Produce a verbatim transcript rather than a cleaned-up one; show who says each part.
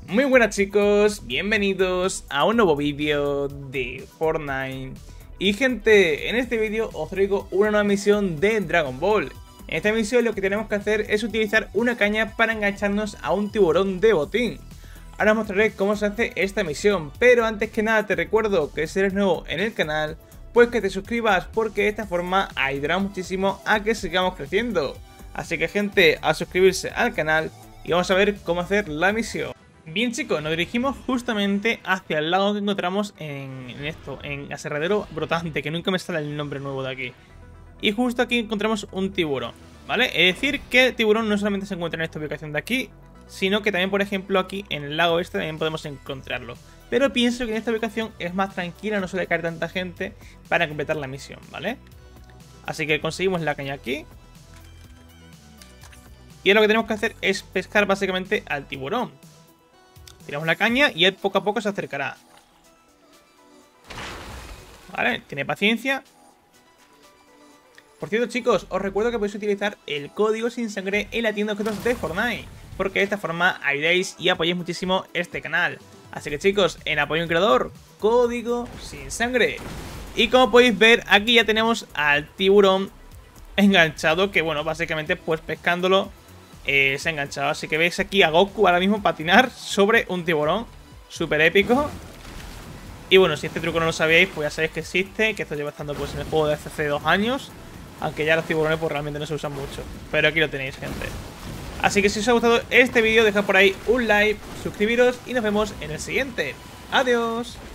Speaker 1: Muy buenas chicos, bienvenidos a un nuevo vídeo de Fortnite. Y gente, en este vídeo os traigo una nueva misión de Dragon Ball. En esta misión lo que tenemos que hacer es utilizar una caña para engancharnos a un tiburón de botín. Ahora os mostraré cómo se hace esta misión, pero antes que nada te recuerdo que si eres nuevo en el canal, pues que te suscribas porque de esta forma ayudará muchísimo a que sigamos creciendo. Así que gente, a suscribirse al canal y vamos a ver cómo hacer la misión. Bien chicos, nos dirigimos justamente hacia el lago que encontramos en, en esto, en Aserradero Brotante, que nunca me sale el nombre nuevo de aquí. Y justo aquí encontramos un tiburón, ¿vale? Es decir, que el tiburón no solamente se encuentra en esta ubicación de aquí, sino que también, por ejemplo, aquí en el lago este también podemos encontrarlo. Pero pienso que en esta ubicación es más tranquila, no suele caer tanta gente para completar la misión, ¿vale? Así que conseguimos la caña aquí. Y ahora lo que tenemos que hacer es pescar básicamente al tiburón. Tiramos la caña y él poco a poco se acercará. Vale, tiene paciencia. Por cierto chicos, os recuerdo que podéis utilizar el código sin sangre en la tienda de objetos de Fortnite, porque de esta forma ayudáis y apoyáis muchísimo este canal. Así que chicos, en apoyo a un creador, código sin sangre. Y como podéis ver, aquí ya tenemos al tiburón enganchado, que bueno, básicamente pues pescándolo Eh, se ha enganchado, así que veis aquí a Goku ahora mismo patinar sobre un tiburón. Súper épico. Y bueno, si este truco no lo sabíais, pues ya sabéis que existe, que esto lleva estando pues en el juego de hace dos años. Aunque ya los tiburones pues realmente no se usan mucho. Pero aquí lo tenéis, gente. Así que si os ha gustado este vídeo, dejad por ahí un like, suscribiros y nos vemos en el siguiente. Adiós.